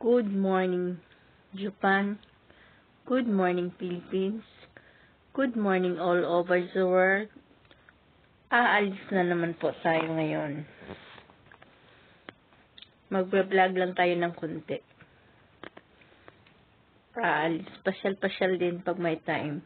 Good morning, Japan. Good morning, Philippines. Good morning all over the world. Aalis na naman po tayo ngayon. Magbe-vlog lang tayo ng konti. Aalis. Pasyal-pasyal din pag may time.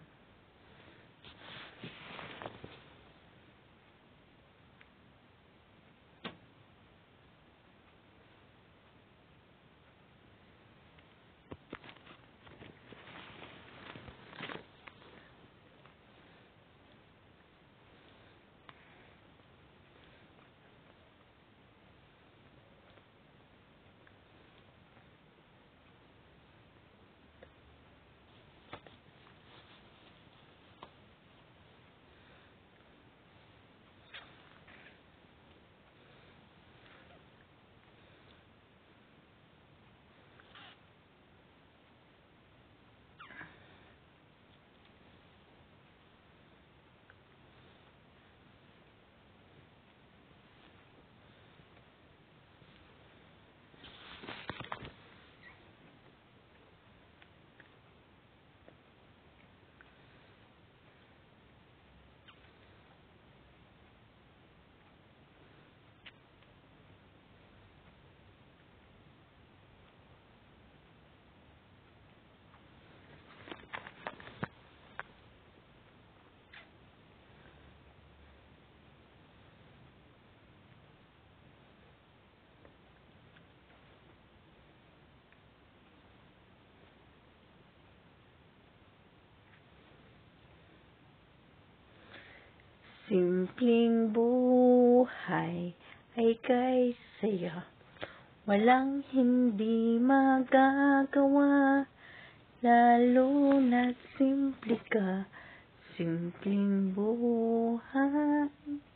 Simpleng buhay ay kay saya, walang hindi magagawa, lalo na simple ka. Simpleng buhay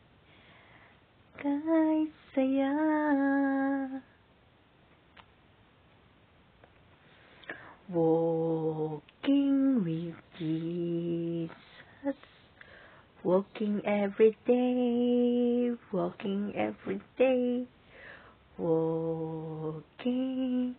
kay saya. Walking with Jesus, walking every day, walking every day, walking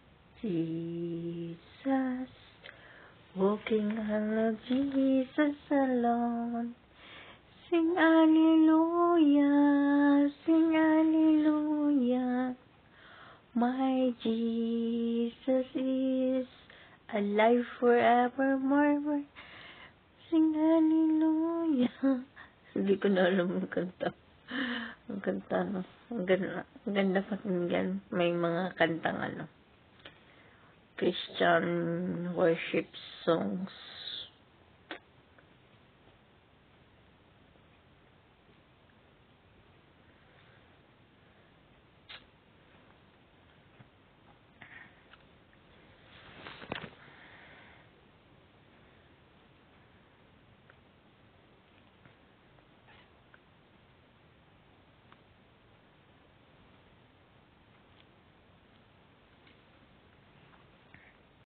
Jesus, walking along Jesus alone. Sing hallelujah, sing hallelujah. My Jesus is alive forevermore. Sing hallelujah. Hindi ko na alam ang kanta. Ang kanta, no? Ang ganda pakinggan. May mga kantang Christian worship songs.